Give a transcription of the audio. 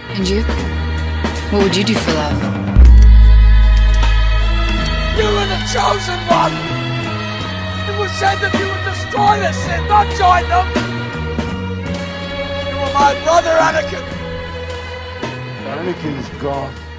And you? What would you do for love? You were the chosen one! It was said that you would destroy the Sith, not join them! You were my brother, Anakin! Anakin's gone.